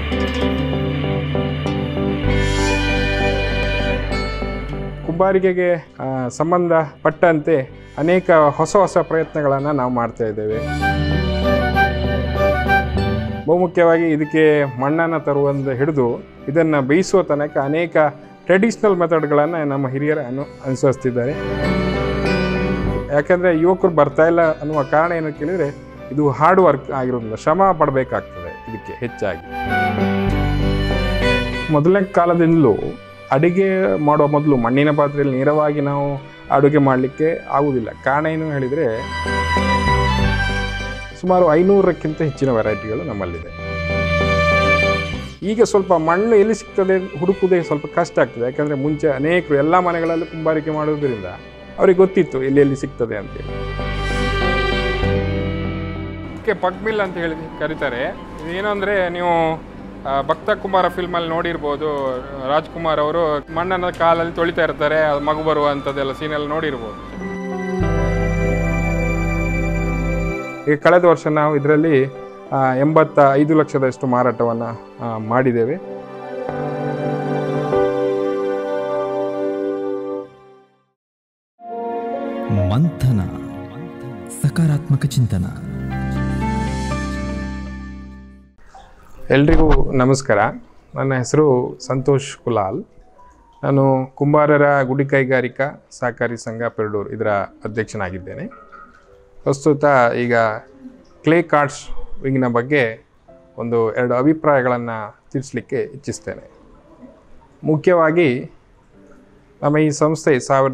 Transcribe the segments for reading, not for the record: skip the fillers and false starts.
ಕುಂಬಾರಿಕೆಗೆ ಸಂಬಂಧಪಟ್ಟಂತೆ ಅನೇಕ ಹೊಸ ಪ್ರಯತ್ನಗಳನ್ನು ನಾವು ಮಾಡ್ತಾ ಇದ್ದೇವೆ. ಬಹುಮುಖ್ಯವಾಗಿ ಇದಕ್ಕೆ ಮಣ್ಣನ್ನು ತರುವಂತ ಹಿಡಿದು ಇದನ್ನು ಬೇಯಿಸುವ ತನಕ ಅನೇಕ ಟ್ರೆಡಿಷ್ನಲ್ ಮೆಥಡ್ಗಳನ್ನು ನಮ್ಮ ಹಿರಿಯರು ಅನುಸರಿಸ್ತಿದ್ದಾರೆ. ಯಾಕೆಂದರೆ ಯುವಕರು ಬರ್ತಾ ಇಲ್ಲ ಅನ್ನುವ ಕಾರಣ ಏನು ಕೇಳಿದರೆ ಇದು ಹಾರ್ಡ್ ವರ್ಕ್ ಆಗಿರೋದ್ರಿಂದ ಶ್ರಮ ಪಡಬೇಕಾಗ್ತದೆ ಇದಕ್ಕೆ ಹೆಚ್ಚಾಗಿ. ಮೊದಲನೇ ಕಾಲದಿಂದಲೂ ಅಡುಗೆ ಮಾಡುವ ಮೊದಲು ಮಣ್ಣಿನ ಪಾತ್ರೆಯಲ್ಲಿ ನೇರವಾಗಿ ನಾವು ಅಡುಗೆ ಮಾಡಲಿಕ್ಕೆ ಆಗುವುದಿಲ್ಲ. ಕಾರಣ ಏನು ಹೇಳಿದರೆ ಸುಮಾರು 500ಕ್ಕಿಂತ ಹೆಚ್ಚಿನ ವೆರೈಟಿಗಳು ನಮ್ಮಲ್ಲಿದೆ. ಈಗ ಸ್ವಲ್ಪ ಮಣ್ಣು ಎಲ್ಲಿ ಸಿಗ್ತದೆ ಹುಡುಕುವುದೇ ಸ್ವಲ್ಪ ಕಷ್ಟ ಆಗ್ತದೆ. ಯಾಕಂದರೆ ಮುಂಚೆ ಅನೇಕರು ಎಲ್ಲ ಮನೆಗಳಲ್ಲೂ ಕುಂಬಾರಿಕೆ ಮಾಡೋದ್ರಿಂದ ಅವ್ರಿಗೆ ಗೊತ್ತಿತ್ತು ಎಲ್ಲಿ ಸಿಗ್ತದೆ ಅಂತೇಳಿ. ಇದಕ್ಕೆ ಪಗ್ ಮಿಲ್ ಅಂತ ಹೇಳಿ ಕರೀತಾರೆ. ಇದೇನು ಅಂದರೆ ನೀವು ಭಕ್ತ ಕುಮಾರ ಫಿಲ್ಮಲ್ಲಿ ನೋಡಿರ್ಬೋದು, ರಾಜ್ಕುಮಾರ್ ಅವರು ಮಣ್ಣನ್ನು ಕಾಲಲ್ಲಿ ತೊಳಿತಾ ಇರ್ತಾರೆ, ಅದು ಮಗು ಬರುವಂಥದ್ದೆಲ್ಲ ಸೀನೆಲ್ಲ ನೋಡಿರ್ಬೋದು. ಈಗ ಕಳೆದ ವರ್ಷ ನಾವು ಇದರಲ್ಲಿ 85 ಲಕ್ಷದಷ್ಟು ಮಾರಾಟವನ್ನು ಮಾಡಿದ್ದೇವೆ. ಮಂಥನ ಸಕಾರಾತ್ಮಕ ಚಿಂತನ. ಎಲ್ರಿಗೂ ನಮಸ್ಕಾರ. ನನ್ನ ಹೆಸರು ಸಂತೋಷ್ ಕುಲಾಲ್. ನಾನು ಕುಂಬಾರರ ಗುಡಿ ಕೈಗಾರಿಕಾ ಸಹಕಾರಿ ಸಂಘ ಪೆರಡೂರು ಇದರ ಅಧ್ಯಕ್ಷನಾಗಿದ್ದೇನೆ. ಪ್ರಸ್ತುತ ಈಗ ಕ್ಲೇ ಕಾರ್ಟ್ಸ್ ವಿಂಗ್ನ ಬಗ್ಗೆ 2 ಅಭಿಪ್ರಾಯಗಳನ್ನು ತಿಳಿಸಲಿಕ್ಕೆ ಇಚ್ಛಿಸ್ತೇನೆ. ಮುಖ್ಯವಾಗಿ ನಮ್ಮ ಈ ಸಂಸ್ಥೆ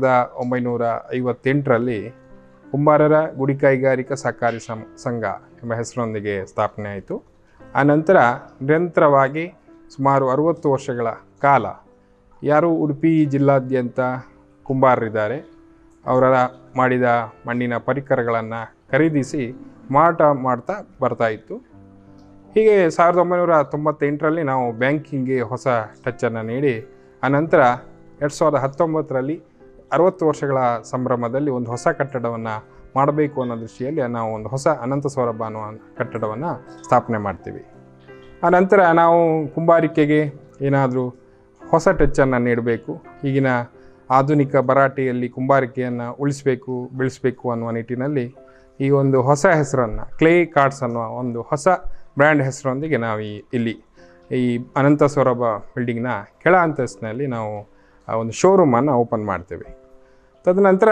1958ರಲ್ಲಿ ಕುಂಬಾರರ ಗುಡಿ ಕೈಗಾರಿಕಾ ಸಹಕಾರಿ ಸಂಘ ಎಂಬ ಹೆಸರೊಂದಿಗೆ ಸ್ಥಾಪನೆ ಆಯಿತು. ಆನಂತರ ನಿರಂತರವಾಗಿ ಸುಮಾರು 60 ವರ್ಷಗಳ ಕಾಲ ಯಾರು ಉಡುಪಿ ಜಿಲ್ಲಾದ್ಯಂತ ಕುಂಬಾರರಿದ್ದಾರೆ ಅವರ ಮಾಡಿದ ಮಣ್ಣಿನ ಪರಿಕರಗಳನ್ನು ಖರೀದಿಸಿ ಮಾರಾಟ ಮಾಡ್ತಾ ಬರ್ತಾಯಿತ್ತು. ಹೀಗೆ 1998ರಲ್ಲಿ ನಾವು ಬ್ಯಾಂಕಿಂಗ್ಗೆ ಹೊಸ ಟಚ್ಚನ್ನು ನೀಡಿ ಆನಂತರ 2019ರಲ್ಲಿ 60 ವರ್ಷಗಳ ಸಂಭ್ರಮದಲ್ಲಿ ಒಂದು ಹೊಸ ಕಟ್ಟಡವನ್ನು ಮಾಡಬೇಕು ಅನ್ನೋ ದೃಷ್ಟಿಯಲ್ಲಿ ನಾವು ಒಂದು ಹೊಸ ಅನಂತ ಸೌರಭ ಅನ್ನುವ ಕಟ್ಟಡವನ್ನು ಸ್ಥಾಪನೆ ಮಾಡ್ತೀವಿ. ಆನಂತರ ನಾವು ಕುಂಬಾರಿಕೆಗೆ ಏನಾದರೂ ಹೊಸ ಟಚ್ಚನ್ನು ನೀಡಬೇಕು, ಈಗಿನ ಆಧುನಿಕ ಭರಾಟೆಯಲ್ಲಿ ಕುಂಬಾರಿಕೆಯನ್ನು ಉಳಿಸಬೇಕು ಬೆಳೆಸಬೇಕು ಅನ್ನುವ ನಿಟ್ಟಿನಲ್ಲಿ ಈ ಒಂದು ಹೊಸ ಹೆಸರನ್ನು ಕ್ಲೇ ಕಾರ್ಟ್ಸ್ ಅನ್ನುವ ಒಂದು ಹೊಸ ಬ್ರ್ಯಾಂಡ್ ಹೆಸರೊಂದಿಗೆ ನಾವು ಇಲ್ಲಿ ಈ ಅನಂತ ಸೌರಭ ಬಿಲ್ಡಿಂಗ್ನ ಕೆಳ ಅಂತಸ್ತಿನಲ್ಲಿ ನಾವು ಒಂದು ಶೋರೂಮನ್ನು ಓಪನ್ ಮಾಡ್ತೇವೆ. ತದನಂತರ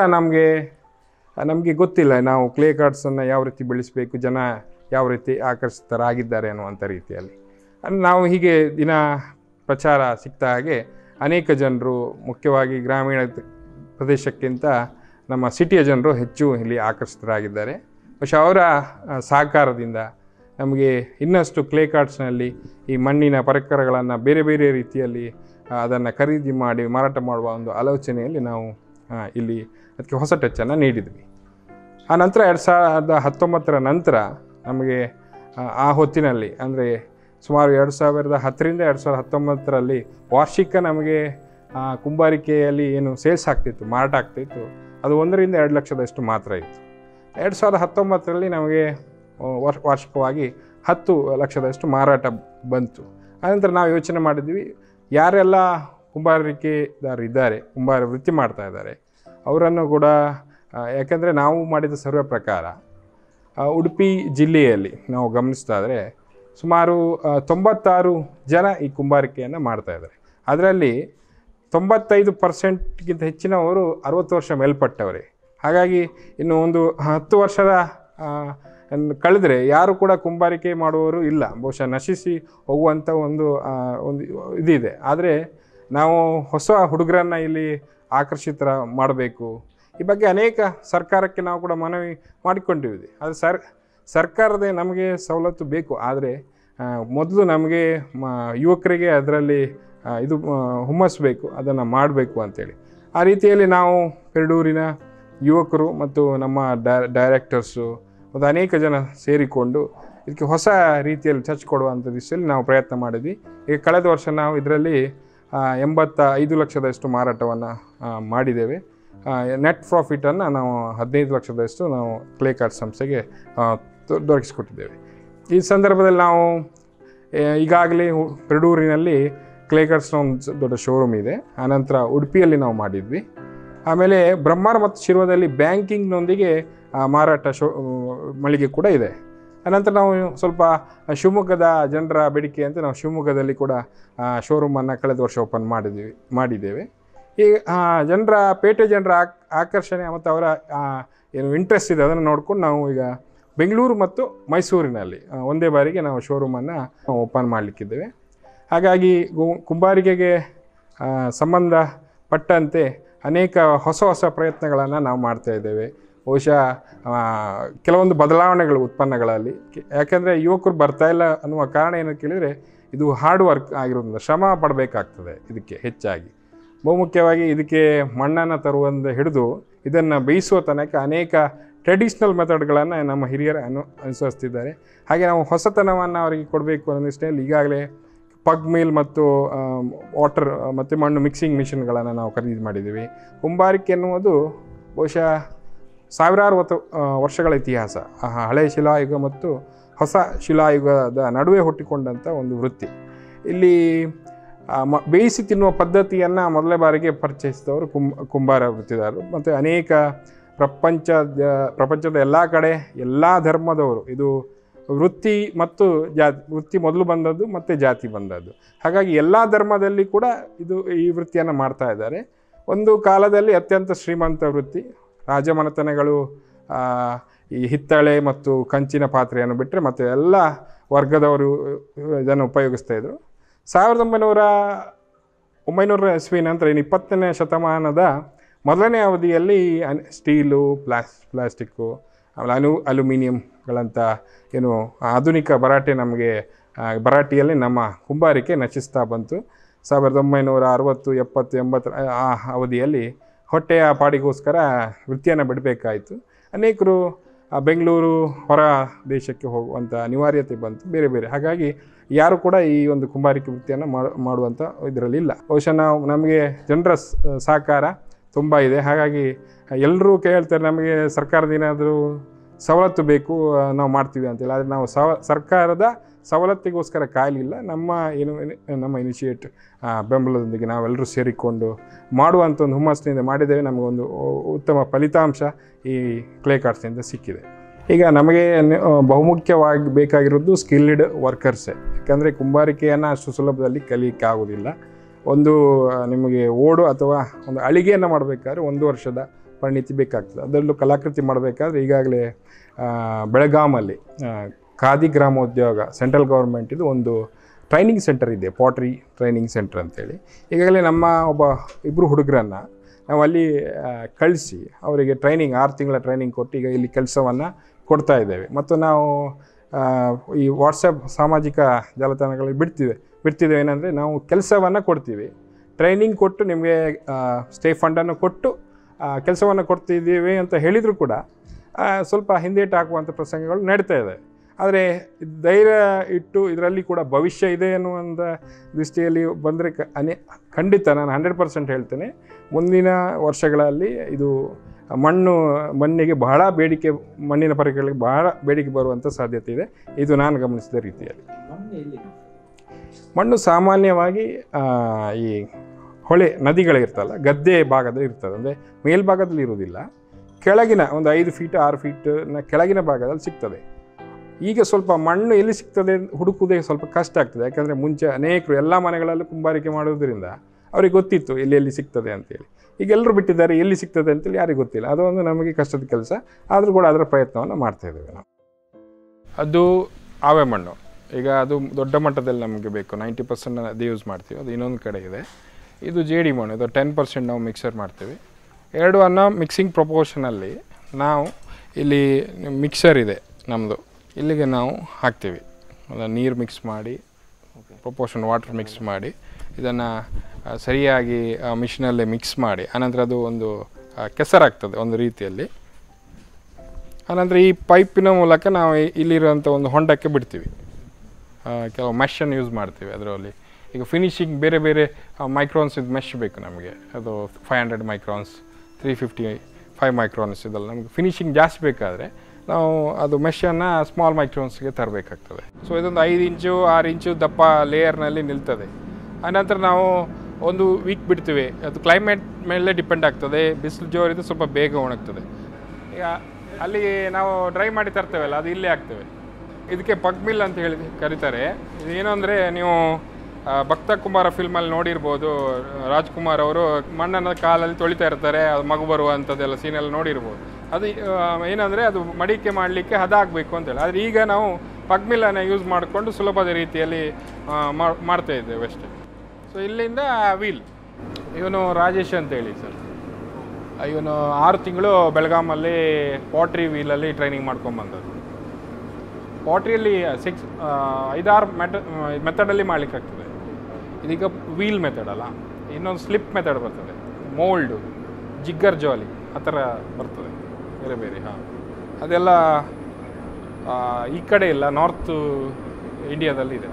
ನಮಗೆ ಗೊತ್ತಿಲ್ಲ ನಾವು ಕ್ಲೇ ಕಾರ್ಟ್ಸನ್ನು ಯಾವ ರೀತಿ ಬೆಳೆಸಬೇಕು, ಜನ ಯಾವ ರೀತಿ ಆಕರ್ಷಿತರಾಗಿದ್ದಾರೆ ಅನ್ನುವಂಥ ರೀತಿಯಲ್ಲಿ ನಾವು ಹೀಗೆ ದಿನ ಪ್ರಚಾರ ಸಿಗ್ತಾ ಹಾಗೆ ಅನೇಕ ಜನರು, ಮುಖ್ಯವಾಗಿ ಗ್ರಾಮೀಣ ಪ್ರದೇಶಕ್ಕಿಂತ ನಮ್ಮ ಸಿಟಿಯ ಜನರು ಹೆಚ್ಚು ಇಲ್ಲಿ ಆಕರ್ಷಿತರಾಗಿದ್ದಾರೆ. പക്ഷേ ಅವರ ಸಹಕಾರದಿಂದ ನಮಗೆ ಇನ್ನಷ್ಟು ಕ್ಲೇ ಕಾರ್ಟ್ಸ್ನಲ್ಲಿ ಈ ಮಣ್ಣಿನ ಪರಿಕರಗಳನ್ನು ಬೇರೆ ಬೇರೆ ರೀತಿಯಲ್ಲಿ ಅದನ್ನು ಖರೀದಿ ಮಾಡಿ ಮಾರಾಟ ಮಾಡುವ ಒಂದು ಆಲೋಚನೆಯಲ್ಲಿ ನಾವು ಇಲ್ಲಿ ಅದಕ್ಕೆ ಹೊಸ ಟಚ್ಚನ್ನು ನೀಡಿದ್ವಿ. ಆ ನಂತರ 2019ರ ನಂತರ ನಮಗೆ ಆ ಹೊತ್ತಿನಲ್ಲಿ ಅಂದರೆ ಸುಮಾರು 2010ರಿಂದ 2019ರಲ್ಲಿ ವಾರ್ಷಿಕ ನಮಗೆ ಕುಂಬಾರಿಕೆಯಲ್ಲಿ ಏನು ಸೇಲ್ಸ್ ಆಗ್ತಿತ್ತು, ಮಾರಾಟ ಆಗ್ತಿತ್ತು, ಅದು 1ರಿಂದ 2 ಲಕ್ಷದಷ್ಟು ಮಾತ್ರ ಇತ್ತು. 2019ರಲ್ಲಿ ನಮಗೆ ವಾರ್ಷಿಕವಾಗಿ 10 ಲಕ್ಷದಷ್ಟು ಮಾರಾಟ ಬಂತು. ಆನಂತರ ನಾವು ಯೋಚನೆ ಮಾಡಿದ್ವಿ, ಯಾರೆಲ್ಲ ಕುಂಬಾರಿಕೆದಾರರಿದ್ದಾರೆ, ಕುಂಬಾರ ವೃತ್ತಿ ಮಾಡ್ತಾ ಇದ್ದಾರೆ ಅವರನ್ನು ಕೂಡ, ಯಾಕೆಂದರೆ ನಾವು ಮಾಡಿದ ಸರ್ವೆ ಪ್ರಕಾರ ಉಡುಪಿ ಜಿಲ್ಲೆಯಲ್ಲಿ ನಾವು ಗಮನಿಸ್ತಾ ಇದ್ದರೆ ಸುಮಾರು 96 ಜನ ಈ ಕುಂಬಾರಿಕೆಯನ್ನು ಮಾಡ್ತಾ ಇದ್ದಾರೆ. ಅದರಲ್ಲಿ 95%ಗಿಂತ ಹೆಚ್ಚಿನವರು 60 ವರ್ಷ ಮೇಲ್ಪಟ್ಟವರೇ. ಹಾಗಾಗಿ ಇನ್ನು ಒಂದು 10 ವರ್ಷದ ಕಳೆದರೆ ಯಾರು ಕೂಡ ಕುಂಬಾರಿಕೆ ಮಾಡುವವರು ಇಲ್ಲ, ಬಹುಶಃ ನಶಿಸಿ ಹೋಗುವಂಥ ಒಂದು ಇದಿದೆ. ಆದರೆ ನಾವು ಹೊಸ ಹುಡುಗರನ್ನು ಇಲ್ಲಿ ಆಕರ್ಷಿತರ ಮಾಡಬೇಕು, ಈ ಬಗ್ಗೆ ಅನೇಕ ಸರ್ಕಾರಕ್ಕೆ ನಾವು ಕೂಡ ಮನವಿ ಮಾಡಿಕೊಂಡಿದ್ದೀವಿ. ಅದು ಸರ್ಕಾರದ ನಮಗೆ ಸವಲತ್ತು ಬೇಕು, ಆದರೆ ಮೊದಲು ನಮಗೆ ಯುವಕರಿಗೆ ಅದರಲ್ಲಿ ಹುಮ್ಮಸ್ಬೇಕು, ಅದನ್ನು ಮಾಡಬೇಕು ಅಂತೇಳಿ. ಆ ರೀತಿಯಲ್ಲಿ ನಾವು ಪೆರಡೂರಿನ ಯುವಕರು ಮತ್ತು ನಮ್ಮ ಡೈರೆಕ್ಟರ್ಸು ಮತ್ತು ಅನೇಕ ಜನ ಸೇರಿಕೊಂಡು ಇದಕ್ಕೆ ಹೊಸ ರೀತಿಯಲ್ಲಿ ಟಚ್ ಕೊಡುವಂಥ ದಿಶೆಯಲ್ಲಿ ನಾವು ಪ್ರಯತ್ನ ಮಾಡಿದ್ವಿ. ಈಗ ಕಳೆದ ವರ್ಷ ನಾವು ಇದರಲ್ಲಿ 85 ಲಕ್ಷದಷ್ಟು ಮಾರಾಟವನ್ನು ಮಾಡಿದ್ದೇವೆ. ನೆಟ್ ಪ್ರಾಫಿಟನ್ನು ನಾವು 15 ಲಕ್ಷದಷ್ಟು ನಾವು ಕ್ಲೇ ಕಾರ್ಟ್ಸ್ ಸಂಸ್ಥೆಗೆ ದೊರಕಿಸಿಕೊಟ್ಟಿದ್ದೇವೆ. ಈ ಸಂದರ್ಭದಲ್ಲಿ ನಾವು ಈಗಾಗಲೇ ಪೆರಡೂರಿನಲ್ಲಿ ಕ್ಲೇಕರ್ಸ್ನ ಒಂದು ದೊಡ್ಡ ಶೋರೂಮ್ ಇದೆ. ಆನಂತರ ಉಡುಪಿಯಲ್ಲಿ ನಾವು ಮಾಡಿದ್ವಿ. ಆಮೇಲೆ ಬ್ರಹ್ಮಾವರ ಮತ್ತು ಶಿರ್ವದಲ್ಲಿ ಬ್ಯಾಂಕಿಂಗ್ನೊಂದಿಗೆ ಮಾರಾಟ ಮಳಿಗೆ ಕೂಡ ಇದೆ. ಅನಂತರ ನಾವು ಸ್ವಲ್ಪ ಶಿವಮೊಗ್ಗದ ಜನರ ಬೇಡಿಕೆ ಅಂತ ನಾವು ಶಿವಮೊಗ್ಗದಲ್ಲಿ ಕೂಡ ಶೋರೂಮನ್ನು ಕಳೆದ ವರ್ಷ ಓಪನ್ ಮಾಡಿದ್ದೇವೆ. ಈ ಪೇಟೆ ಜನರ ಆಕರ್ಷಣೆ ಮತ್ತು ಅವರ ಏನು ಇಂಟ್ರೆಸ್ಟ್ ಇದೆ ಅದನ್ನು ನೋಡ್ಕೊಂಡು ನಾವು ಈಗ ಬೆಂಗಳೂರು ಮತ್ತು ಮೈಸೂರಿನಲ್ಲಿ ಒಂದೇ ಬಾರಿಗೆ ನಾವು ಶೋರೂಮನ್ನು ಓಪನ್ ಮಾಡಲಿಕ್ಕಿದ್ದೇವೆ. ಹಾಗಾಗಿ ಕುಂಬಾರಿಕೆಗೆ ಸಂಬಂಧಪಟ್ಟಂತೆ ಅನೇಕ ಹೊಸ ಪ್ರಯತ್ನಗಳನ್ನು ನಾವು ಮಾಡ್ತಾಯಿದ್ದೇವೆ. ಬಹುಶಃ ಕೆಲವೊಂದು ಬದಲಾವಣೆಗಳು ಉತ್ಪನ್ನಗಳಲ್ಲಿ, ಯಾಕೆಂದರೆ ಯುವಕರು ಬರ್ತಾಯಿಲ್ಲ ಅನ್ನುವ ಕಾರಣ ಏನು ಕೇಳಿದರೆ ಇದು ಹಾರ್ಡ್ ವರ್ಕ್ ಆಗಿರೋದ್ರಿಂದ ಶ್ರಮ ಪಡಬೇಕಾಗ್ತದೆ. ಇದಕ್ಕೆ ಹೆಚ್ಚಾಗಿ ಬಹುಮುಖ್ಯವಾಗಿ ಇದಕ್ಕೆ ಮಣ್ಣನ್ನು ತರುವಂದು ಹಿಡಿದು ಇದನ್ನು ಬೇಯಿಸುವ ತನಕ ಅನೇಕ ಟ್ರೆಡಿಷ್ನಲ್ ಮೆಥಡ್ಗಳನ್ನು ನಮ್ಮ ಹಿರಿಯರು ಅನುಸರಿಸ್ತಿದ್ದಾರೆ. ಹಾಗೆ ನಾವು ಹೊಸತನವನ್ನು ಅವರಿಗೆ ಕೊಡಬೇಕು ಅನ್ನೋ ನಿಟ್ಟಿನಲ್ಲಿ ಈಗಾಗಲೇ ಪಗ್ ಮಿಲ್ ಮತ್ತು ವಾಟರ್ ಮತ್ತು ಮಣ್ಣು ಮಿಕ್ಸಿಂಗ್ ಮಿಷಿನ್ಗಳನ್ನು ನಾವು ಖರೀದಿ ಮಾಡಿದ್ದೀವಿ. ಕುಂಬಾರಿಕೆ ಎನ್ನುವುದು ಬಹುಶಃ ಸಾವಿರಾರು ವರ್ಷಗಳ ಇತಿಹಾಸ. ಹಳೆಯ ಶಿಲಾಯುಗ ಮತ್ತು ಹೊಸ ಶಿಲಾಯುಗದ ನಡುವೆ ಹುಟ್ಟಿಕೊಂಡಂಥ ಒಂದು ವೃತ್ತಿ. ಇಲ್ಲಿ ಬೇಯಿಸಿ ತಿನ್ನುವ ಪದ್ಧತಿಯನ್ನು ಮೊದಲೇ ಬಾರಿಗೆ ಪರಿಚಯಿಸಿದವರು ಕುಂಬಾರ ವೃತ್ತಿದಾರರು. ಮತ್ತು ಅನೇಕ ಪ್ರಪಂಚದ ಎಲ್ಲ ಕಡೆ ಎಲ್ಲ ಧರ್ಮದವರು ಇದು ವೃತ್ತಿ ಮತ್ತು ವೃತ್ತಿ ಮೊದಲು ಬಂದದ್ದು ಮತ್ತು ಜಾತಿ ಬಂದದ್ದು. ಹಾಗಾಗಿ ಎಲ್ಲ ಧರ್ಮದಲ್ಲಿ ಕೂಡ ಈ ವೃತ್ತಿಯನ್ನು ಮಾಡ್ತಾ ಇದ್ದಾರೆ. ಒಂದು ಕಾಲದಲ್ಲಿ ಅತ್ಯಂತ ಶ್ರೀಮಂತ ವೃತ್ತಿ. ರಾಜಮನೆತನಗಳು ಈ ಹಿತ್ತಾಳೆ ಮತ್ತು ಕಂಚಿನ ಪಾತ್ರೆಯನ್ನು ಬಿಟ್ಟರೆ ಮತ್ತು ಎಲ್ಲ ವರ್ಗದವರು ಇದನ್ನು ಉಪಯೋಗಿಸ್ತಾಯಿದ್ರು. 1900 ಇಸ್ವಿ ನಂತರ 20ನೇ ಶತಮಾನದ ಮೊದಲನೇ ಅವಧಿಯಲ್ಲಿ ಸ್ಟೀಲು, ಪ್ಲಾಸ್ಟಿಕ್ಕು, ಆಮೇಲೆ ಅಲ್ಯೂಮಿನಿಯಂಗಳಂಥ ಏನು ಆಧುನಿಕ ಭರಾಟೆಯಲ್ಲಿ ನಮ್ಮ ಕುಂಬಾರಿಕೆ ನಶಿಸ್ತಾ ಬಂತು. 1960, 70, 80 ಆ ಅವಧಿಯಲ್ಲಿ ಹೊಟ್ಟೆಯ ಪಾಡಿಗೋಸ್ಕರ ವೃತ್ತಿಯನ್ನು ಬಿಡಬೇಕಾಯಿತು. ಅನೇಕರು ಬೆಂಗಳೂರು ಹೊರ ದೇಶಕ್ಕೆ ಹೋಗುವಂಥ ಅನಿವಾರ್ಯತೆ ಬಂತು ಬೇರೆ. ಹಾಗಾಗಿ ಯಾರು ಕೂಡ ಈ ಒಂದು ಕುಂಬಾರಿಕೆ ವೃತ್ತಿಯನ್ನು ಮಾಡುವಂಥ ಇದರಲ್ಲಿಲ್ಲ. ಬಹುಶಃ ನಮಗೆ ಜನರ ಸಹಕಾರ ತುಂಬ ಇದೆ. ಹಾಗಾಗಿ ಎಲ್ಲರೂ ಕೇಳ್ತಾರೆ, ನಮಗೆ ಸರ್ಕಾರದ ಏನಾದರೂ ಸವಲತ್ತು ಬೇಕು, ನಾವು ಮಾಡ್ತೀವಿ ಅಂತೇಳಿ. ಆದರೆ ನಾವು ಸರ್ಕಾರದ ಸವಲತ್ತಿಗೋಸ್ಕರ ಕಾಯಲಿಲ್ಲ. ನಮ್ಮ ಇನಿಷಿಯೇಟ್ ಬೆಂಬಲದೊಂದಿಗೆ ನಾವೆಲ್ಲರೂ ಸೇರಿಕೊಂಡು ಮಾಡುವಂಥ ಒಂದು ಹುಮ್ಮಸ್ಸಿನಿಂದ ಮಾಡಿದ್ದೇವೆ. ನಮಗೊಂದು ಉತ್ತಮ ಫಲಿತಾಂಶ ಈ ಕ್ಲೇ ಕಾರ್ಟ್ಸ್ನಿಂದ ಸಿಕ್ಕಿದೆ. ಈಗ ನಮಗೆ ಬಹುಮುಖ್ಯವಾಗಿ ಬೇಕಾಗಿರೋದು ಸ್ಕಿಲ್ಡ್ ವರ್ಕರ್ಸೇ. ಯಾಕಂದರೆ ಕುಂಬಾರಿಕೆಯನ್ನು ಅಷ್ಟು ಸುಲಭದಲ್ಲಿ ಕಲಿಯಕ್ಕೆ ಆಗೋದಿಲ್ಲ. ನಿಮಗೆ ಓಡು ಅಥವಾ ಒಂದು ಅಳಿಗೆಯನ್ನು ಮಾಡಬೇಕಾದ್ರೆ 1 ವರ್ಷದ ಪರಿಣಿತಿ ಬೇಕಾಗ್ತದೆ. ಅದರಲ್ಲೂ ಕಲಾಕೃತಿ ಮಾಡಬೇಕಾದ್ರೆ ಈಗಾಗಲೇ ಬೆಳಗಾಮಲ್ಲಿ ಖಾದಿ ಗ್ರಾಮೋದ್ಯೋಗ ಸೆಂಟ್ರಲ್ ಗೌರ್ಮೆಂಟಿದು ಒಂದು ಟ್ರೈನಿಂಗ್ ಸೆಂಟರ್ ಇದೆ, ಪಾಟ್ರಿ ಟ್ರೈನಿಂಗ್ ಸೆಂಟರ್ ಅಂತೇಳಿ. ಈಗಾಗಲೇ ನಮ್ಮ ಇಬ್ಬರು ಹುಡುಗರನ್ನು ನಾವು ಅಲ್ಲಿ ಕಳಿಸಿ ಅವರಿಗೆ 6 ತಿಂಗಳ ಟ್ರೈನಿಂಗ್ ಕೊಟ್ಟು ಈಗ ಇಲ್ಲಿ ಕೆಲಸವನ್ನು ಕೊಡ್ತಾ ಇದ್ದೇವೆ. ಮತ್ತು ನಾವು ಈ ವಾಟ್ಸಪ್ ಸಾಮಾಜಿಕ ಜಾಲತಾಣಗಳಲ್ಲಿ ಬಿಡ್ತಿದ್ದೇವೆ. ಏನಂದರೆ ನಾವು ಕೆಲಸವನ್ನು ಕೊಡ್ತೀವಿ, ಟ್ರೈನಿಂಗ್ ಕೊಟ್ಟು ನಿಮಗೆ ಸ್ಟೇ ಫಂಡನ್ನು ಕೊಟ್ಟು ಕೆಲಸವನ್ನು ಕೊಡ್ತಿದ್ದೀವಿ ಅಂತ ಹೇಳಿದರೂ ಕೂಡ ಸ್ವಲ್ಪ ಹಿಂದೇಟು ಹಾಕುವಂಥ ಪ್ರಸಂಗಗಳು ನಡೀತಾ ಇದೆ. ಆದರೆ ಧೈರ್ಯ ಇಟ್ಟು ಇದರಲ್ಲಿ ಕೂಡ ಭವಿಷ್ಯ ಇದೆ ಅನ್ನುವಂಥ ದೃಷ್ಟಿಯಲ್ಲಿ ಬಂದರೆ ಖಂಡಿತ ನಾನು 100% ಹೇಳ್ತೇನೆ, ಮುಂದಿನ ವರ್ಷಗಳಲ್ಲಿ ಇದು ಮಣ್ಣಿಗೆ ಬಹಳ ಬೇಡಿಕೆ, ಮಣ್ಣಿನ ಪರಿಕರಗಳಿಗೆ ಬಹಳ ಬೇಡಿಕೆ ಬರುವಂಥ ಸಾಧ್ಯತೆ ಇದೆ. ಇದು ನಾನು ಗಮನಿಸಿದ ರೀತಿಯಲ್ಲಿ. ಮಣ್ಣು ಸಾಮಾನ್ಯವಾಗಿ ಈ ಹೊಳೆ ನದಿಗಳಿರ್ತಲ್ಲ, ಗದ್ದೆ ಭಾಗದಲ್ಲಿ ಇರ್ತದೆ. ಅಂದರೆ ಮೇಲ್ಭಾಗದಲ್ಲಿ ಇರುವುದಿಲ್ಲ, ಕೆಳಗಿನ ಒಂದು 5 ಫೀಟ್ 6 ಫೀಟ್ನ ಕೆಳಗಿನ ಭಾಗದಲ್ಲಿ ಸಿಗ್ತದೆ. ಈಗ ಸ್ವಲ್ಪ ಮಣ್ಣು ಎಲ್ಲಿ ಸಿಗ್ತದೆ ಹುಡುಕುವುದೇ ಸ್ವಲ್ಪ ಕಷ್ಟ ಆಗ್ತದೆ. ಯಾಕಂದರೆ ಮುಂಚೆ ಅನೇಕರು ಎಲ್ಲ ಮನೆಗಳಲ್ಲೂ ಕುಂಬಾರಿಕೆ ಮಾಡೋದ್ರಿಂದ ಅವ್ರಿಗೆ ಗೊತ್ತಿತ್ತು ಎಲ್ಲಿ ಸಿಗ್ತದೆ ಅಂತೇಳಿ. ಈಗ ಎಲ್ಲರೂ ಬಿಟ್ಟಿದ್ದಾರೆ, ಎಲ್ಲಿ ಸಿಗ್ತದೆ ಅಂತೇಳಿ ಯಾರಿಗೂ ಗೊತ್ತಿಲ್ಲ. ಅದೊಂದು ನಮಗೆ ಕಷ್ಟದ ಕೆಲಸ. ಆದರೂ ಕೂಡ ಅದರ ಪ್ರಯತ್ನವನ್ನು ಮಾಡ್ತಾಯಿದ್ದೇವೆ ನಾವು. ಅದು ಆವೆ ಮಣ್ಣು. ಈಗ ಅದು ದೊಡ್ಡ ಮಟ್ಟದಲ್ಲಿ ನಮಗೆ ಬೇಕು, 90% ಅದು ಯೂಸ್ ಮಾಡ್ತೀವಿ. ಅದು ಇನ್ನೊಂದು ಕಡೆ ಇದೆ. ಇದು ಜೇಡಿ ಮಣ್ಣು, ಇದು 10% ನಾವು ಮಿಕ್ಸರ್ ಮಾಡ್ತೀವಿ. ಎರಡನ್ನು ಮಿಕ್ಸಿಂಗ್ ಪ್ರಪೋರ್ಷನಲ್ಲಿ ನಾವು ಇಲ್ಲಿ ಮಿಕ್ಸರ್ ಇದೆ ನಮ್ಮದು, ಇಲ್ಲಿಗೆ ನಾವು ಹಾಕ್ತೀವಿ. ನೀರು ಮಿಕ್ಸ್ ಮಾಡಿ, ಪ್ರಪೋರ್ಷನ್ ವಾಟರ್ ಮಿಕ್ಸ್ ಮಾಡಿ, ಇದನ್ನು ಸರಿಯಾಗಿ ಮಿಷಿನಲ್ಲೇ ಮಿಕ್ಸ್ ಮಾಡಿ ಆನಂತರ ಅದು ಒಂದು ಕೆಸರಾಗ್ತದೆ ಒಂದು ರೀತಿಯಲ್ಲಿ. ಆನಂತರ ಈ ಪೈಪಿನ ಮೂಲಕ ನಾವು ಇಲ್ಲಿರುವಂಥ ಒಂದು ಹೊಂಡಕ್ಕೆ ಬಿಡ್ತೀವಿ. ಕೆಲವು ಮೆಷನ್ನು ಯೂಸ್ ಮಾಡ್ತೀವಿ ಅದರಲ್ಲಿ. ಈಗ ಫಿನಿಶಿಂಗ್ ಬೇರೆ ಮೈಕ್ರಾನ್ಸ್ ಇದು ಮೆಶ್ ಬೇಕು ನಮಗೆ. ಅದು 500 ಮೈಕ್ರಾನ್ಸ್, 355 ಮೈಕ್ರಾನ್ಸ್ ಇದಲ್ಲ. ನಮಗೆ ಫಿನಿಶಿಂಗ್ ಜಾಸ್ತಿ ಬೇಕಾದರೆ ನಾವು ಅದು ಮೆಷನ್ನು ಸ್ಮಾಲ್ ಮೈಕ್ರೋನ್ಸ್ಗೆ ತರಬೇಕಾಗ್ತದೆ. ಸೊ ಇದೊಂದು 5 ಇಂಚು 6 ಇಂಚು ದಪ್ಪ ಲೇಯರ್ನಲ್ಲಿ ನಿಲ್ತದೆ. ಆನಂತರ ನಾವು ಒಂದು ವೀಕ್ ಬಿಡ್ತೀವಿ. ಅದು ಕ್ಲೈಮೇಟ್ ಮೇಲೆ ಡಿಪೆಂಡ್ ಆಗ್ತದೆ. ಬಿಸಿಲು ಜೋರಿದ್ದು ಸ್ವಲ್ಪ ಬೇಗ ಒಣಗ್ತದೆ. ಈಗ ಅಲ್ಲಿ ನಾವು ಡ್ರೈ ಮಾಡಿ ತರ್ತೇವಲ್ಲ, ಅದು ಇಲ್ಲೇ ಆಗ್ತೇವೆ. ಇದಕ್ಕೆ ಪಗ್ ಮಿಲ್ ಅಂತ ಹೇಳಿ ಕರೀತಾರೆ. ಇದೇನು ಅಂದರೆ, ನೀವು ಭಕ್ತ ಕುಮಾರ ಫಿಲ್ಮಲ್ಲಿ ನೋಡಿರ್ಬೋದು, ರಾಜ್ಕುಮಾರ್ ಅವರು ಮಣ್ಣನ್ನು ಕಾಲಲ್ಲಿ ತೊಳಿತಾ ಇರ್ತಾರೆ, ಅದು ಮಗು ಬರುವಂಥದ್ದೆಲ್ಲ ಸೀನೆಲ್ಲ ನೋಡಿರ್ಬೋದು. ಅದು ಏನಂದರೆ, ಅದು ಮಡಿಕೆ ಮಾಡಲಿಕ್ಕೆ ಹದ ಆಗಬೇಕು ಅಂತೇಳಿ. ಆದರೆ ಈಗ ನಾವು ಪಗ್ ಮಿಲ್ಲನ್ನು ಯೂಸ್ ಮಾಡಿಕೊಂಡು ಸುಲಭದ ರೀತಿಯಲ್ಲಿ ಮಾಡ್ತಾ ಇದ್ದೇವೆ ಅಷ್ಟೇ. ಸೊ ಇಲ್ಲಿಂದ ವೀಲ್. ಇವನು ರಾಜೇಶ್ ಅಂತೇಳಿ ಸರ್, ಇವನು 6 ತಿಂಗಳು ಬೆಳಗಾಮಲ್ಲಿ ಪಾಟ್ರಿ ವೀಲಲ್ಲಿ ಟ್ರೈನಿಂಗ್ ಮಾಡ್ಕೊಂಬಂದದ್ದು. ಪಾಟ್ರಿಯಲ್ಲಿ 5-6 ಮೆಥಡಲ್ಲಿ ಮಾಡಲಿಕ್ಕಾಗ್ತದೆ. ಇದೀಗ ವೀಲ್ ಮೆಥಡ್ ಅಲ್ಲ, ಇನ್ನೊಂದು ಸ್ಲಿಪ್ ಮೆಥಡ್ ಬರ್ತದೆ, ಮೋಲ್ಡು, ಜಿಗ್ಗರ್ ಜಾಲಿ ಆ ಥರ ಬರ್ತದೆ ಬೇರೆ ಬೇರೆ. ಹಾಂ, ಅದೆಲ್ಲ ಈ ಕಡೆ ಇಲ್ಲ, ನಾರ್ತ್ ಇಂಡಿಯಾದಲ್ಲಿ ಇದೆ.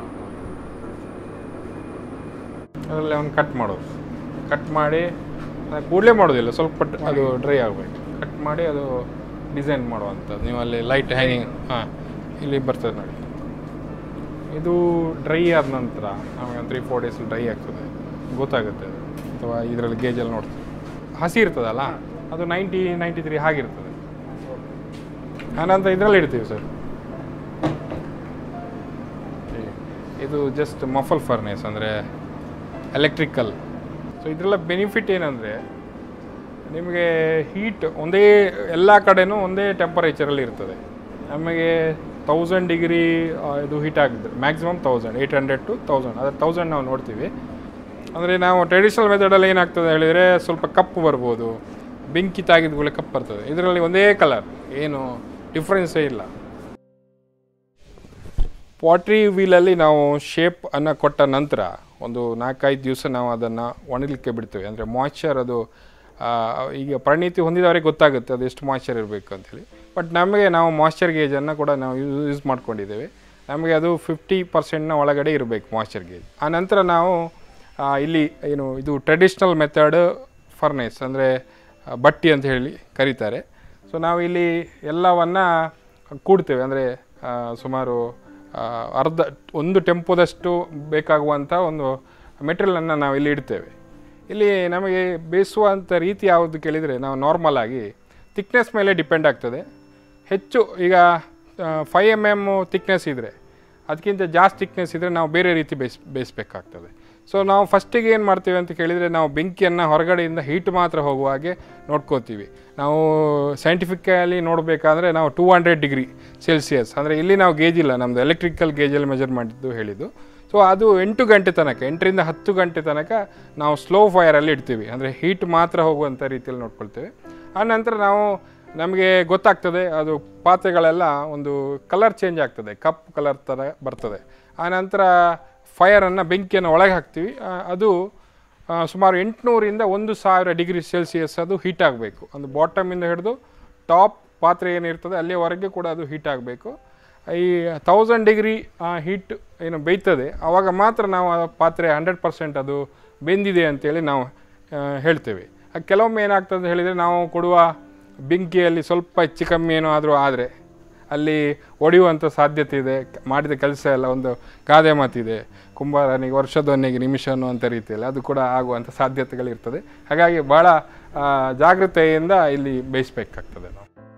ಅದರಲ್ಲಿ ಅವನು ಕಟ್ ಮಾಡೋದು, ಕಟ್ ಮಾಡಿ ಕೂಡಲೇ ಮಾಡೋದಿಲ್ಲ, ಸ್ವಲ್ಪ ಅದು ಡ್ರೈ ಆಗಬೇಕು. ಕಟ್ ಮಾಡಿ ಅದು ಡಿಸೈನ್ ಮಾಡುವಂಥದ್ದು. ನೀವು ಅಲ್ಲಿ ಲೈಟ್ ಹ್ಯಾಂಗಿಂಗ್, ಹಾಂ ಇಲ್ಲಿ ಬರ್ತದೆ ನೋಡಿ. ಇದು ಡ್ರೈ ಆದ ನಂತರ ನಮಗೆ 3-4 ಡೇಸ್ ಡ್ರೈ ಆಗ್ತದೆ, ಗೊತ್ತಾಗುತ್ತೆ ಅದು. ಅಥವಾ ಇದರಲ್ಲಿ ಗೇಜಲ್ಲಿ ನೋಡ್ತೀವಿ, ಹಸಿ ಇರ್ತದಲ್ಲ, ಅದು 90-93 ಹಾಗಿರ್ತದೆ. ಆನಂತರ ಇದರಲ್ಲಿ ಇಡ್ತೀವಿ ಸರ್. ಇದು ಜಸ್ಟ್ ಮಫಲ್ ಫರ್ನೇಸ್, ಅಂದರೆ ಎಲೆಕ್ಟ್ರಿಕಲ್. ಸೊ ಇದರೆಲ್ಲ ಬೆನಿಫಿಟ್ ಏನಂದರೆ, ನಿಮಗೆ ಹೀಟ್ ಒಂದೇ ಎಲ್ಲ ಕಡೆನೂ ಒಂದೇ ಟೆಂಪರೇಚರಲ್ಲಿ ಇರ್ತದೆ. ನಮಗೆ 1000 ಡಿಗ್ರಿ ಇದು ಹೀಟ್ ಆಗಿದೆ, ಮ್ಯಾಕ್ಸಿಮಮ್ 1800 to 1000. ಅದ್ರ 1000 ನಾವು ನೋಡ್ತೀವಿ. ಅಂದರೆ ನಾವು ಟ್ರೆಡಿಷನಲ್ ಮೆಥಡಲ್ಲಿ ಏನಾಗ್ತದೆ ಹೇಳಿದರೆ, ಸ್ವಲ್ಪ ಕಪ್ಪು ಬರ್ಬೋದು, ಬೆಂಕಿ ತಾಗಿದ್ಗಳೇ ಕಪ್ಪು ಬರ್ತದೆ. ಇದರಲ್ಲಿ ಒಂದೇ ಕಲರ್, ಏನು ಡಿಫ್ರೆನ್ಸೇ ಇಲ್ಲ. ಪಾಟ್ರಿ ವೀಲಲ್ಲಿ ನಾವು ಶೇಪನ್ನು ಕೊಟ್ಟ ನಂತರ ಒಂದು 4-5 ದಿವಸ ನಾವು ಅದನ್ನು ಒಣಗಲಿಕ್ಕೆ ಬಿಡ್ತೇವೆ. ಅಂದರೆ ಮಾಯ್ಶ್ಚರ್, ಅದು ಈಗ ಪರಿಣಿತಿ ಹೊಂದಿದವರಿಗೆ ಗೊತ್ತಾಗುತ್ತೆ ಅದು ಎಷ್ಟು ಮಾಯ್ಶ್ಚರ್ ಇರಬೇಕು ಅಂಥೇಳಿ. ಬಟ್ ನಾವು ಮಾಯ್ಶ್ಚರ್ ಗೇಜನ್ನು ಕೂಡ ನಾವು ಯೂಸ್ ಮಾಡ್ಕೊಂಡಿದ್ದೇವೆ. ನಮಗೆ ಅದು 50% ಒಳಗಡೆ ಇರಬೇಕು ಮಾಯ್ಶ್ಚರ್ ಗೇಜ್. ಆ ನಂತರ ನಾವು ಇಲ್ಲಿ ಇದು ಟ್ರೆಡಿಷ್ನಲ್ ಮೆಥಡ್ ಫರ್ನೇಸ್, ಅಂದರೆ ಬಟ್ಟಿ ಅಂತ ಹೇಳಿ ಕರೀತಾರೆ. ಸೊ ನಾವು ಇಲ್ಲಿ ಎಲ್ಲವನ್ನು ಕೂಡ್ತೇವೆ. ಅಂದರೆ ಸುಮಾರು ಒಂದು ಟೆಂಪೋದಷ್ಟು ಬೇಕಾಗುವಂಥ ಒಂದು ಮೆಟೀರಿಯಲನ್ನು ನಾವು ಇಲ್ಲಿ ಇಡ್ತೇವೆ. ಇಲ್ಲಿ ನಮಗೆ ಬೇಯಿಸುವಂಥ ರೀತಿ ಯಾವುದು ಕೇಳಿದರೆ, ನಾವು ನಾರ್ಮಲ್ ಆಗಿ ಥಿಕ್ನೆಸ್ ಮೇಲೆ ಡಿಪೆಂಡ್ ಆಗ್ತದೆ. ಹೆಚ್ಚು ಈಗ 5 mm ಥಿಕ್ನೆಸ್ ಇದ್ದರೆ, ಅದಕ್ಕಿಂತ ಜಾಸ್ತಿ ಥಿಕ್ನೆಸ್ ಇದ್ದರೆ ನಾವು ಬೇರೆ ರೀತಿ ಬೇಯಿಸಬೇಕಾಗ್ತದೆ. ಸೊ ನಾವು ಫಸ್ಟಿಗೆ ಏನು ಮಾಡ್ತೀವಿ ಅಂತ ಕೇಳಿದರೆ, ನಾವು ಬೆಂಕಿಯನ್ನು ಹೊರಗಡೆಯಿಂದ ಹೀಟ್ ಮಾತ್ರ ಹೋಗುವ ಹಾಗೆ ನೋಡ್ಕೋತೀವಿ. ನಾವು ಸೈಂಟಿಫಿಕಲಿ ನೋಡಬೇಕಾದ್ರೆ ನಾವು 200 ಡಿಗ್ರಿ ಸೆಲ್ಸಿಯಸ್, ಅಂದರೆ ಇಲ್ಲಿ ನಾವು ಗೇಜ್ ಇಲ್ಲ, ನಮ್ಮದು ಎಲೆಕ್ಟ್ರಿಕಲ್ ಗೇಜಲ್ಲಿ ಮೆಜರ್ ಮಾಡಿದ್ದು ಹೇಳಿದ್ದು. ಸೊ ಅದು 8 ಗಂಟೆ ತನಕ, 8ರಿಂದ 10 ಗಂಟೆ ತನಕ ನಾವು ಸ್ಲೋ ಫೈರಲ್ಲಿ ಇಡ್ತೀವಿ. ಅಂದರೆ ಹೀಟ್ ಮಾತ್ರ ಹೋಗುವಂಥ ರೀತಿಯಲ್ಲಿ ನೋಡ್ಕೊಳ್ತೇವೆ. ಆನಂತರ ನಮಗೆ ಗೊತ್ತಾಗ್ತದೆ, ಅದು ಪಾತ್ರೆಗಳೆಲ್ಲ ಒಂದು ಕಲರ್ ಚೇಂಜ್ ಆಗ್ತದೆ, ಕಪ್ಪು ಕಲರ್ ಥರ ಬರ್ತದೆ. ಆನಂತರ ಫೈರನ್ನು, ಬೆಂಕಿಯನ್ನು ಒಳಗೆ ಹಾಕ್ತೀವಿ. ಅದು ಸುಮಾರು 800ರಿಂದ 1000 ಡಿಗ್ರಿ ಸೆಲ್ಸಿಯಸ್ ಅದು ಹೀಟ್ ಆಗಬೇಕು. ಒಂದು ಬಾಟಮಿಂದ ಹಿಡಿದು ಟಾಪ್ ಪಾತ್ರೆ ಏನಿರ್ತದೆ ಅಲ್ಲಿವರೆಗೆ ಕೂಡ ಅದು ಹೀಟ್ ಆಗಬೇಕು. ಈ 1000 ಡಿಗ್ರಿ ಹೀಟ್ ಏನು ಬೇಯ್ತದೆ, ಆವಾಗ ಮಾತ್ರ ನಾವು ಆ ಪಾತ್ರೆ 100% ಅದು ಬೆಂದಿದೆ ಅಂತೇಳಿ ನಾವು ಹೇಳ್ತೇವೆ. ಕೆಲವೊಮ್ಮೆ ಏನಾಗ್ತದೆ ಹೇಳಿದರೆ, ನಾವು ಕೊಡುವ ಬೆಂಕಿಯಲ್ಲಿ ಸ್ವಲ್ಪ ಹೆಚ್ಚು ಕಮ್ಮಿ ಏನೋ ಆದರೂ ಆದರೆ ಅಲ್ಲಿ ಒಡೆಯುವಂಥ ಸಾಧ್ಯತೆ ಇದೆ. ಮಾಡಿದ ಕೆಲಸ ಎಲ್ಲ ಒಂದು ಗಾದೆ ಮಾತಿದೆ, ಕುಂಬಾರನಿಗೆ ವರ್ಷದೊನ್ನೆಗೆ ನಿಮಿಷ ಅನ್ನುವಂಥ ರೀತಿಯಲ್ಲಿ ಅದು ಕೂಡ ಆಗುವಂಥ ಸಾಧ್ಯತೆಗಳಿರ್ತದೆ. ಹಾಗಾಗಿ ಭಾಳ ಜಾಗೃತೆಯಿಂದ ಇಲ್ಲಿ ಬೇಯಿಸಬೇಕಾಗ್ತದೆ.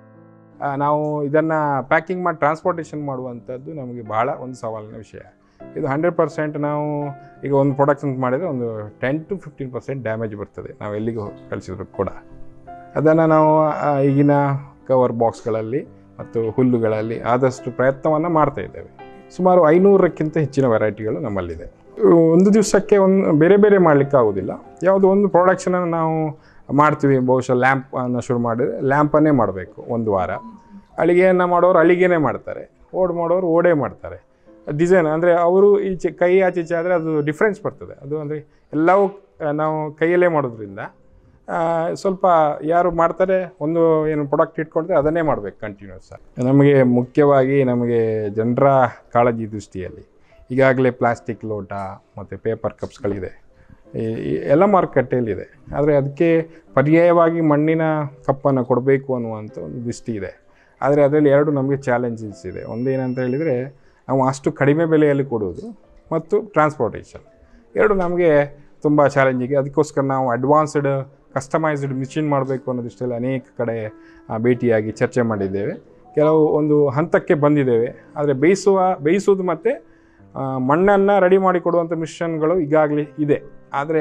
ನಾವು ಇದನ್ನು ಪ್ಯಾಕಿಂಗ್ ಮಾಡಿ ಟ್ರಾನ್ಸ್ಪೋರ್ಟೇಷನ್ ಮಾಡುವಂಥದ್ದು ನಮಗೆ ಭಾಳ ಒಂದು ಸವಾಲಿನ ವಿಷಯ. ಇದು 100% ನಾವು ಈಗ ಒಂದು ಪ್ರಾಡಕ್ಟ್ಸ್ ಅಂತ ಮಾಡಿದರೆ ಒಂದು 10 to 15% ಡ್ಯಾಮೇಜ್ ಬರ್ತದೆ ನಾವು ಎಲ್ಲಿಗೂ ಕಳಿಸಿದ್ರು ಕೂಡ. ಅದನ್ನು ನಾವು ಈಗಿನ ಕವರ್ ಬಾಕ್ಸ್ಗಳಲ್ಲಿ ಮತ್ತು ಹುಲ್ಲುಗಳಲ್ಲಿ ಆದಷ್ಟು ಪ್ರಯತ್ನವನ್ನು ಮಾಡ್ತಾ ಇದ್ದೇವೆ. ಸುಮಾರು 500ಕ್ಕಿಂತ ಹೆಚ್ಚಿನ ವೆರೈಟಿಗಳು ನಮ್ಮಲ್ಲಿದೆ. ಒಂದು ದಿವಸಕ್ಕೆ ಬೇರೆ ಬೇರೆ ಮಾಡಲಿಕ್ಕೆ ಆಗೋದಿಲ್ಲ. ಯಾವುದೋ ಒಂದು ಪ್ರಾಡಕ್ಷನನ್ನು ನಾವು ಮಾಡ್ತೀವಿ. ಬಹುಶಃ ಲ್ಯಾಂಪನ್ನು ಶುರು ಮಾಡಿದರೆ ಲ್ಯಾಂಪನ್ನೇ ಮಾಡಬೇಕು ಒಂದು ವಾರ. ಅಳಿಗೆಯನ್ನು ಮಾಡೋರು ಅಳಿಗೆನೇ ಮಾಡ್ತಾರೆ, ಓಡ್ ಮಾಡೋರು ಓಡೇ ಮಾಡ್ತಾರೆ. ಡಿಸೈನ್ ಅಂದರೆ ಅವರು ಈಚೆ ಕೈ ಆಚೆ ಆದರೆ ಅದು ಡಿಫ್ರೆನ್ಸ್ ಬರ್ತದೆ. ಅದು ಅಂದರೆ ಎಲ್ಲವೂ ನಾವು ಕೈಯಲ್ಲೇ ಮಾಡೋದ್ರಿಂದ ಸ್ವಲ್ಪ ಯಾರು ಮಾಡ್ತಾರೆ ಒಂದು ಏನು ಪ್ರಾಡಕ್ಟ್ ಇಟ್ಕೊಳ್ತಾರೆ ಅದನ್ನೇ ಮಾಡಬೇಕು ಕಂಟಿನ್ಯೂಸ್ ಆಗಿ. ನಮಗೆ ಮುಖ್ಯವಾಗಿ ಜನರ ಕಾಳಜಿ ದೃಷ್ಟಿಯಲ್ಲಿ ಈಗಾಗಲೇ ಪ್ಲಾಸ್ಟಿಕ್ ಲೋಟ ಮತ್ತು ಪೇಪರ್ ಕಪ್ಸ್ಗಳಿದೆ, ಎಲ್ಲ ಮಾರುಕಟ್ಟೆಯಲ್ಲಿದೆ. ಆದರೆ ಅದಕ್ಕೆ ಪರ್ಯಾಯವಾಗಿ ಮಣ್ಣಿನ ಕಪ್ಪನ್ನು ಕೊಡಬೇಕು ಅನ್ನುವಂಥ ಒಂದು ದೃಷ್ಟಿ ಇದೆ. ಆದರೆ ಅದರಲ್ಲಿ ಎರಡು ನಮಗೆ ಚಾಲೆಂಜಸ್ ಇದೆ. ಒಂದೇನಂತ ಹೇಳಿದರೆ ನಾವು ಅಷ್ಟು ಕಡಿಮೆ ಬೆಲೆಯಲ್ಲಿ ಕೊಡೋದು ಮತ್ತು ಟ್ರಾನ್ಸ್ಪೋರ್ಟೇಷನ್ ಎರಡು ನಮಗೆ ತುಂಬ ಚಾಲೆಂಜಿಗೆ. ಅದಕ್ಕೋಸ್ಕರ ನಾವು ಅಡ್ವಾನ್ಸ್ಡ್ ಕಸ್ಟಮೈಸ್ಡ್ ಮಿಷಿನ್ ಮಾಡಬೇಕು ಅನ್ನೋದಿಷ್ಟೆಲ್ಲ ಅನೇಕ ಕಡೆ ಭೇಟಿಯಾಗಿ ಚರ್ಚೆ ಮಾಡಿದ್ದೇವೆ. ಕೆಲವು ಒಂದು ಹಂತಕ್ಕೆ ಬಂದಿದ್ದೇವೆ. ಆದರೆ ಬೇಯಿಸೋದು ಮತ್ತು ಮಣ್ಣನ್ನು ರೆಡಿ ಮಾಡಿಕೊಡುವಂಥ ಮಿಷನ್ಗಳು ಈಗಾಗಲೇ ಇದೆ. ಆದರೆ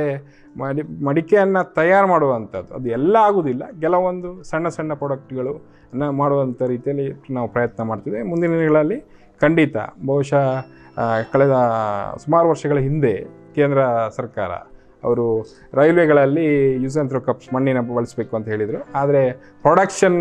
ಮಡಿಕೆಯನ್ನು ತಯಾರು ಮಾಡುವಂಥದ್ದು ಅದು ಎಲ್ಲ ಆಗೋದಿಲ್ಲ. ಕೆಲವೊಂದು ಸಣ್ಣ ಸಣ್ಣ ಪ್ರಾಡಕ್ಟ್ಗಳು ಮಾಡುವಂಥ ರೀತಿಯಲ್ಲಿ ನಾವು ಪ್ರಯತ್ನ ಮಾಡ್ತಿದ್ದೇವೆ. ಮುಂದಿನ ದಿನಗಳಲ್ಲಿ ಖಂಡಿತ ಬಹುಶಃ ಕಳೆದ ಸುಮಾರು ವರ್ಷಗಳ ಹಿಂದೆ ಕೇಂದ್ರ ಸರ್ಕಾರ ಅವರು ರೈಲ್ವೆಗಳಲ್ಲಿ ಯೂಸ್ ಆ್ಯಂಡ್ ಥ್ರೋ ಕಪ್ಸ್ ಮಣ್ಣಿನ ಬಳಸಬೇಕು ಅಂತ ಹೇಳಿದರು. ಆದರೆ ಪ್ರೊಡಕ್ಷನ್ನ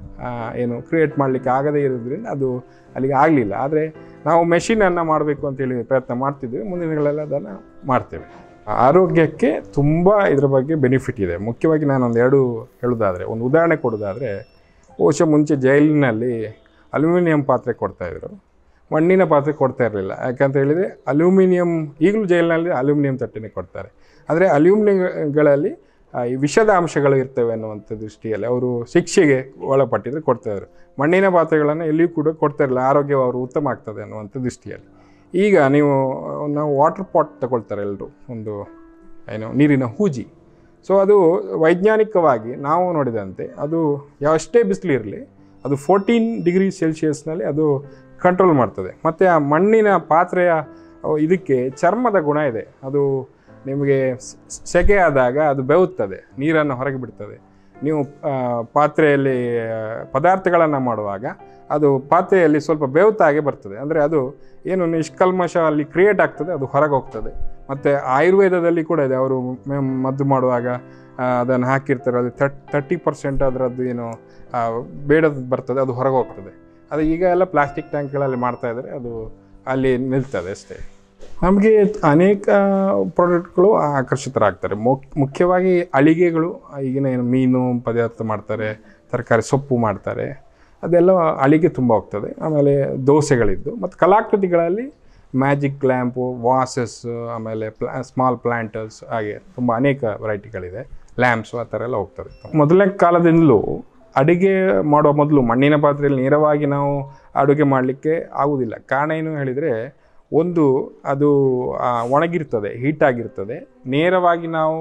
ಏನು ಕ್ರಿಯೇಟ್ ಮಾಡಲಿಕ್ಕೆ ಆಗದೇ ಇರೋದ್ರಿಂದ ಅದು ಅಲ್ಲಿಗೆ ಆಗಲಿಲ್ಲ. ಆದರೆ ನಾವು ಮೆಷಿನನ್ನು ಮಾಡಬೇಕು ಅಂತೇಳಿ ಪ್ರಯತ್ನ ಮಾಡ್ತಿದ್ವಿ. ಮುಂದಿನ ದಿನಗಳೆಲ್ಲ ಅದನ್ನು ಮಾಡ್ತೇವೆ. ಆರೋಗ್ಯಕ್ಕೆ ತುಂಬ ಇದರ ಬಗ್ಗೆ ಬೆನಿಫಿಟ್ ಇದೆ. ಮುಖ್ಯವಾಗಿ ನಾನೊಂದು ಎರಡು ಹೇಳೋದಾದರೆ, ಒಂದು ಉದಾಹರಣೆ ಕೊಡೋದಾದರೆ, ಬಹುಶಃ ಮುಂಚೆ ಜೈಲಿನಲ್ಲಿ ಅಲ್ಯೂಮಿನಿಯಂ ಪಾತ್ರೆ ಕೊಡ್ತಾಯಿದ್ರು, ಮಣ್ಣಿನ ಪಾತ್ರೆ ಕೊಡ್ತಾ ಇರಲಿಲ್ಲ. ಯಾಕಂತ ಹೇಳಿದರೆ ಅಲ್ಯೂಮಿನಿಯಂ, ಈಗಲೂ ಜೈಲಿನಲ್ಲಿ ಅಲ್ಯೂಮಿನಿಯಂ ತಟ್ಟೆನೇ ಕೊಡ್ತಾರೆ. ಆದರೆ ಅಲ್ಯೂಮಿನಿಯಂಗಳಲ್ಲಿ ಈ ವಿಷದ ಅಂಶಗಳು ಇರ್ತವೆ ಅನ್ನುವಂಥ ದೃಷ್ಟಿಯಲ್ಲಿ ಅವರು ಶಿಕ್ಷೆಗೆ ಒಳಪಟ್ಟಿದ್ರೆ ಕೊಡ್ತಾಯಿದ್ರು. ಮಣ್ಣಿನ ಪಾತ್ರೆಗಳನ್ನು ಎಲ್ಲಿಯೂ ಕೂಡ ಕೊಡ್ತಾ ಇರಲಿಲ್ಲ, ಆರೋಗ್ಯ ಅವರು ಉತ್ತಮ ಆಗ್ತದೆ ಅನ್ನುವಂಥ ದೃಷ್ಟಿಯಲ್ಲಿ. ಈಗ ನಾವು ವಾಟರ್ ಪಾಟ್ ತಗೊಳ್ತಾರೆ ಎಲ್ಲರೂ, ಒಂದು ನೀರಿನ ಹೂಜಿ. ಸೊ ಅದು ವೈಜ್ಞಾನಿಕವಾಗಿ ನಾವು ನೋಡಿದಂತೆ ಅದು ಎಷ್ಟೇ ಬಿಸಿಲಿರಲಿ ಅದು 14 ಡಿಗ್ರಿ ಸೆಲ್ಸಿಯಸ್ನಲ್ಲಿ ಅದು ಕಂಟ್ರೋಲ್ ಮಾಡ್ತದೆ. ಮತ್ತು ಆ ಮಣ್ಣಿನ ಪಾತ್ರೆಯ ಇದಕ್ಕೆ ಚರ್ಮದ ಗುಣ ಇದೆ. ಅದು ನಿಮಗೆ ಸೆಕೆ ಆದಾಗ ಅದು ಬೆವುತ್ತದೆ, ನೀರನ್ನು ಹೊರಗೆ ಬಿಡ್ತದೆ. ನೀವು ಪಾತ್ರೆಯಲ್ಲಿ ಪದಾರ್ಥಗಳನ್ನು ಮಾಡುವಾಗ ಅದು ಪಾತ್ರೆಯಲ್ಲಿ ಸ್ವಲ್ಪ ಬೆವುತಾಗೆ ಬರ್ತದೆ. ಅಂದರೆ ಅದು ಏನು ನಿಷ್ಕಲ್ಮಶ ಅಲ್ಲಿ ಕ್ರಿಯೇಟ್ ಆಗ್ತದೆ, ಅದು ಹೊರಗೆ ಹೋಗ್ತದೆ. ಮತ್ತು ಆಯುರ್ವೇದದಲ್ಲಿ ಕೂಡ ಇದೆ, ಅವರು ಮದ್ದು ಮಾಡುವಾಗ ಅದನ್ನು ಹಾಕಿರ್ತಾರೆ, ಅದು 30% ಅದರದ್ದು ಏನು ಬೇಡದು ಬರ್ತದೆ, ಅದು ಹೊರಗೆ ಹೋಗ್ತದೆ. ಅದು ಈಗ ಎಲ್ಲ ಪ್ಲಾಸ್ಟಿಕ್ ಟ್ಯಾಂಕ್ಗಳಲ್ಲಿ ಮಾಡ್ತಾಯಿದ್ದಾರೆ, ಅದು ಅಲ್ಲಿ ನಿಲ್ತದೆ ಅಷ್ಟೇ. ನಮಗೆ ಅನೇಕ ಪ್ರಾಡಕ್ಟ್ಗಳು ಆಕರ್ಷಿತರಾಗ್ತಾರೆ. ಮುಖ್ಯವಾಗಿ ಅಳಿಗೆಗಳು, ಈಗಿನ ಏನು ಮೀನು ಪದಾರ್ಥ ಮಾಡ್ತಾರೆ, ತರಕಾರಿ ಸೊಪ್ಪು ಮಾಡ್ತಾರೆ, ಅದೆಲ್ಲ ಅಳಿಗೆ ತುಂಬ ಹೋಗ್ತದೆ. ಆಮೇಲೆ ದೋಸೆಗಳಿದ್ದು ಮತ್ತು ಕಲಾಕೃತಿಗಳಲ್ಲಿ ಮ್ಯಾಜಿಕ್ ಲ್ಯಾಂಪು, ವಾಸಸ್, ಆಮೇಲೆ ಸ್ಮಾಲ್ ಪ್ಲ್ಯಾಂಟರ್ಸ್, ಹಾಗೆ ತುಂಬ ಅನೇಕ ವೆರೈಟಿಗಳಿದೆ. ಲ್ಯಾಂಪ್ಸು ಆ ಥರ ಎಲ್ಲ ಹೋಗ್ತದೆ. ಮೊದಲನೇ ಕಾಲದಿಂದಲೂ ಅಡುಗೆ ಮಾಡುವ ಮೊದಲು ಮಣ್ಣಿನ ಪಾತ್ರೆಯಲ್ಲಿ ನೇರವಾಗಿ ನಾವು ಅಡುಗೆ ಮಾಡಲಿಕ್ಕೆ ಆಗೋದಿಲ್ಲ. ಕಾರಣ ಏನು ಹೇಳಿದರೆ, ಒಂದು ಅದು ಒಣಗಿರ್ತದೆ, ಹೀಟಾಗಿರ್ತದೆ. ನೇರವಾಗಿ ನಾವು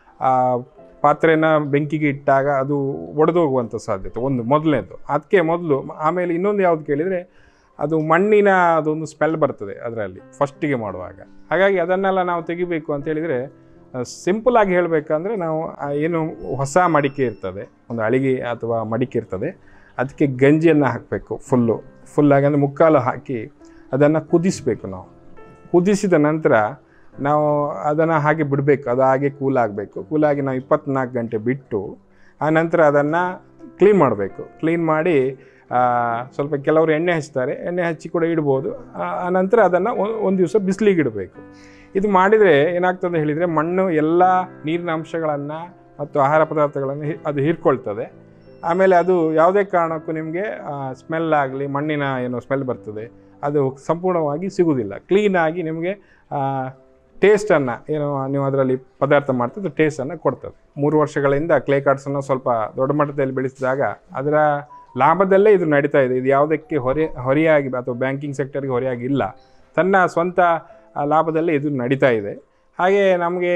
ಪಾತ್ರೆನ ಬೆಂಕಿಗೆ ಇಟ್ಟಾಗ ಅದು ಒಡೆದೋಗುವಂಥ ಸಾಧ್ಯತೆ ಮೊದಲನೇದು. ಅದಕ್ಕೆ ಮೊದಲು. ಆಮೇಲೆ ಇನ್ನೊಂದು ಯಾವುದು ಕೇಳಿದರೆ, ಅದು ಮಣ್ಣಿನ ಅದೊಂದು ಸ್ಮೆಲ್ ಬರ್ತದೆ ಅದರಲ್ಲಿ ಫಸ್ಟಿಗೆ ಮಾಡುವಾಗ. ಹಾಗಾಗಿ ಅದನ್ನೆಲ್ಲ ನಾವು ತೆಗಿಬೇಕು ಅಂತ ಹೇಳಿದರೆ, ಸಿಂಪಲಾಗಿ ಹೇಳಬೇಕಂದ್ರೆ ನಾವು ಏನು ಹೊಸ ಮಡಿಕೆ ಇರ್ತದೆ, ಒಂದು ಅಳಿಗೆ ಅಥವಾ ಮಡಿಕೆ ಇರ್ತದೆ, ಅದಕ್ಕೆ ಗಂಜಿಯನ್ನು ಹಾಕಬೇಕು. ಫುಲ್ಲಾಗಿ ಅಂದರೆ ಮುಕ್ಕಾಲು ಹಾಕಿ ಅದನ್ನು ಕುದಿಸಬೇಕು. ನಾವು ಕುದಿಸಿದ ನಂತರ ನಾವು ಅದನ್ನು ಹಾಗೆ ಬಿಡಬೇಕು. ಅದು ಹಾಗೆ ಕೂಲಾಗಿ ನಾವು 24 ಗಂಟೆ ಬಿಟ್ಟು ಆ ನಂತರ ಅದನ್ನು ಕ್ಲೀನ್ ಮಾಡಬೇಕು. ಕ್ಲೀನ್ ಮಾಡಿ ಸ್ವಲ್ಪ ಕೆಲವರು ಎಣ್ಣೆ ಹಚ್ತಾರೆ, ಎಣ್ಣೆ ಹಚ್ಚಿ ಕೂಡ ಇಡ್ಬೋದು. ಆ ನಂತರ ಅದನ್ನು ಒಂದು ದಿವಸ ಬಿಸಿಲಿಗೆ ಇಡಬೇಕು. ಇದು ಮಾಡಿದರೆ ಏನಾಗ್ತದೆ ಹೇಳಿದರೆ, ಮಣ್ಣು ಎಲ್ಲ ನೀರಿನ ಅಂಶಗಳನ್ನು ಮತ್ತು ಆಹಾರ ಪದಾರ್ಥಗಳನ್ನು ಅದು ಹೀರ್ಕೊಳ್ತದೆ. ಆಮೇಲೆ ಅದು ಯಾವುದೇ ಕಾರಣಕ್ಕೂ ನಿಮಗೆ ಸ್ಮೆಲ್ ಆಗಲಿ, ಮಣ್ಣಿನ ಏನು ಸ್ಮೆಲ್ ಬರ್ತದೆ, ಅದು ಸಂಪೂರ್ಣವಾಗಿ ಸಿಗುವುದಿಲ್ಲ. ಕ್ಲೀನಾಗಿ ನಿಮಗೆ ಟೇಸ್ಟನ್ನು ಏನು ನೀವು ಅದರಲ್ಲಿ ಪದಾರ್ಥ ಮಾಡ್ತಿದ್ದು ಟೇಸ್ಟನ್ನು ಕೊಡ್ತದೆ. 3 ವರ್ಷಗಳಿಂದ ಕ್ಲೇಕಾರ್ಟ್ಸನ್ನು ಸ್ವಲ್ಪ ದೊಡ್ಡ ಮಟ್ಟದಲ್ಲಿ ಬೆಳೆಸಿದಾಗ ಅದರ ಲಾಭದಲ್ಲೇ ಇದು ನಡೀತಾ ಇದೆ. ಇದು ಯಾವುದಕ್ಕೆ ಹೊರೆಯಾಗಿ ಅಥವಾ ಬ್ಯಾಂಕಿಂಗ್ ಸೆಕ್ಟರ್ಗೆ ಹೊರೆಯಾಗಿಲ್ಲ, ತನ್ನ ಸ್ವಂತ ಲಾಭದಲ್ಲೇ ಇದು ನಡೀತಾ ಇದೆ. ಹಾಗೆ ನಮಗೆ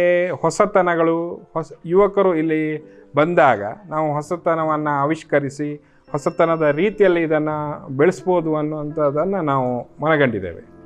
ಯುವಕರು ಇಲ್ಲಿ ಬಂದಾಗ ನಾವು ಹೊಸತನವನ್ನು ಆವಿಷ್ಕರಿಸಿ ಹೊಸತನದ ರೀತಿಯಲ್ಲಿ ಇದನ್ನು ಬೆಳೆಸ್ಬೋದು ಅನ್ನುವಂಥದ್ದನ್ನು ನಾವು ಮನಗಂಡಿದ್ದೇವೆ.